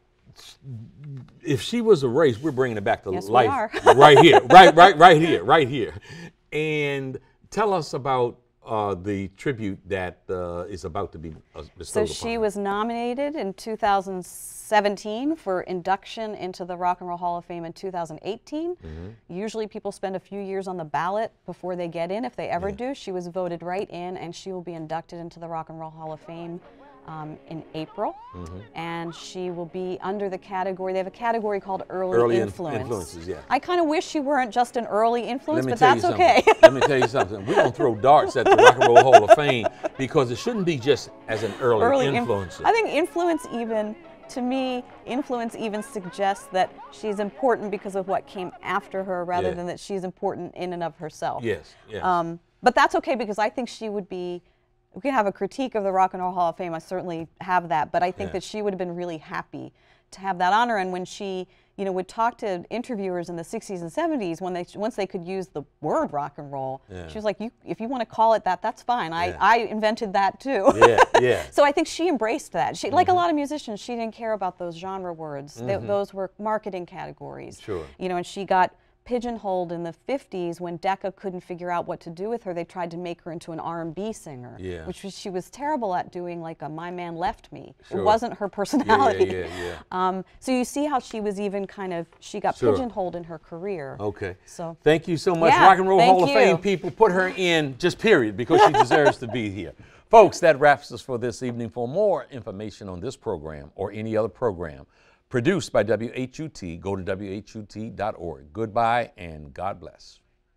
if she was erased, we're bringing it back to yes, life we are. right here, right here. And tell us about the tribute that is about to be bestowed So upon she her? was nominated in 2017 for induction into the Rock and Roll Hall of Fame in 2018. Usually people spend a few years on the ballot before they get in, if they ever do. She was voted right in, and she will be inducted into the Rock and Roll Hall of Fame in April. And she will be under the category, they have a category called Early Influence. Influences, yeah. I kind of wish she weren't just an early influence, but tell you that's okay. Let me tell you something. We're going to throw darts at the Rock and Roll Hall of Fame because it shouldn't be just as an early influencer. I think influence even, to me, influence even suggests that she's important because of what came after her rather than that she's important in and of herself. Yes, yes. But that's okay because I think she would be, we can have a critique of the Rock and Roll Hall of Fame, I certainly have that, but I think that she would have been really happy to have that honor. And when she, you know, would talk to interviewers in the 60s and 70s, when once they could use the word rock and roll, she was like, if you want to call it that, that's fine. I invented that too. So I think she embraced that. She, like a lot of musicians, she didn't care about those genre words. Those were marketing categories. Sure. You know, and she got pigeonholed in the 50s when Decca couldn't figure out what to do with her. They tried to make her into an R&B singer, which she was terrible at doing, like a My Man Left Me. It wasn't her personality. So you see how she was even kind of, she got pigeonholed in her career. Okay. So thank you so much. Rock and Roll Hall of Fame people, put her in, just period, because she deserves to be here. Folks, that wraps us for this evening. For more information on this program or any other program produced by WHUT, go to WHUT.org. Goodbye and God bless.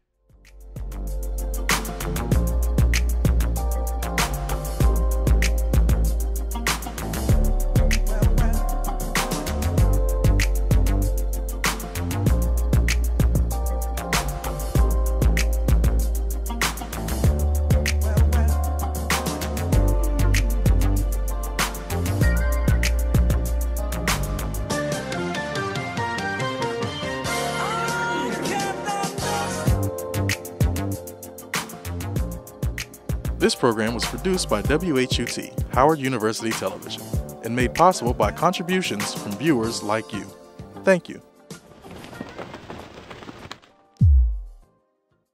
This program was produced by WHUT, Howard University Television, and made possible by contributions from viewers like you. Thank you.